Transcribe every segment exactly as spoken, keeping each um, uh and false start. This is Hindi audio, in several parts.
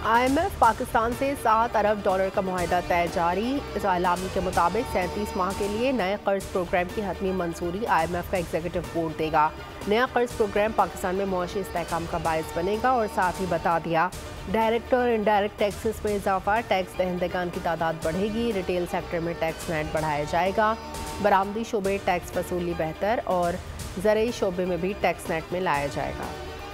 आई एम एफ पाकिस्तान से सात अरब डॉलर का मुआहदा तय जारी। इस एलामी के मुताबिक सैंतीस माह के लिए नए कर्ज प्रोग्राम की हतमी मंजूरी आई एम एफ का एग्जीक्यूटिव बोर्ड देगा। नया कर्ज प्रोग्राम पाकिस्तान में मुआशी इस्तेहकाम का बायस बनेगा और साथ ही बता दिया डायरेक्ट और इनडायरेक्ट टैक्सेस में इजाफा, टैक्स दहंदगान की तादाद बढ़ेगी, रिटेल सेक्टर में टैक्स नेट बढ़ाया जाएगा, बरामदी शोबे टैक्स वसूली बेहतर और ज़रई शोबे में भी टैक्स नेट में लाया जाएगा।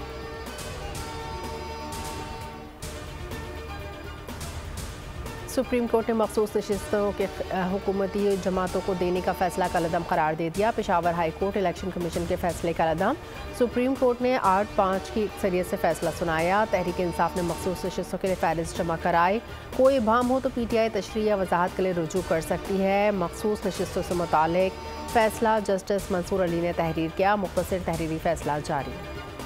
सुप्रीम कोर्ट ने मखसूस नशिस्तों के हुकूमती जमातों को देने का फैसला कलअदम करार दे दिया। Peshawar high court election commission के फैसले कलअदम। सुप्रीम कोर्ट ने आठ पाँच की अक्सरियत से फैसला सुनाया। तहरीक इंसाफ ने मखसूस नशिस्तों के लिए फहरिस्त जमा कराए। कोई इबाम हो तो पी टी आई तशरीह या वजाहत के लिए रुजू कर सकती है। मखसूस नशिस्तों से मुतालिक फैसला जस्टिस मंसूर अली ने तहरीर किया। मुख्तसर तहरीरी फैसला जारी।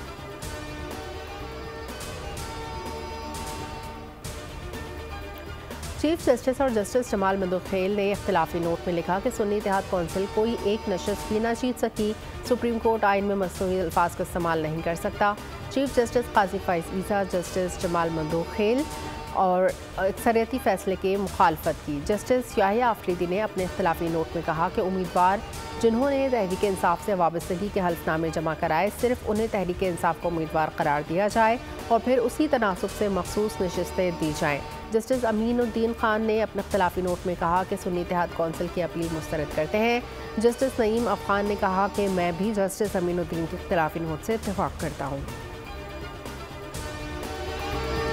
चीफ जस्टिस और जस्टिस जमाल मंदोखेल ने इख्तिलाफी नोट में लिखा कि सुन्नी इत्तेहाद कौंसिल कोई एक नशस्त भी ना जीत सकी। सुप्रीम कोर्ट आइन में मसनूई अल्फाज का इस्तेमाल नहीं कर सकता। Chief justice Qazi Faez Isa, justice Jamal Mandokhel और अक्सरियती फैसले के मुखालफत की। जस्टिस याहिया आफरीदी ने अपने इख्तिलाफी नोट में कहा कि उम्मीदवार जिन्होंने तहरीक इंसाफ से वाबस्तगी के हल्फनामे जमा कराए, सिर्फ उन्हें तहरीक इंसाफ को उम्मीदवार करार दिया जाए और फिर उसी तनासब से मखसूस नशिस्तें दी जाएँ। जस्टिस अमीनुद्दीन खान ने अपने इख्तिलाफी नोट में कहा कि सुन्नी इत्तेहाद कौंसिल की अपील मुस्तरद करते हैं। जस्टिस नईम अफ़गान ने कहा कि मैं भी जस्टिस अमीनुद्दीन के इख्तिलाफी नोट से इत्तेफाक करता हूँ।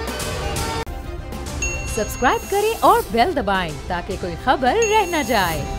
सब्सक्राइब करें और बेल दबाएं ताकि कोई खबर रह न जाए।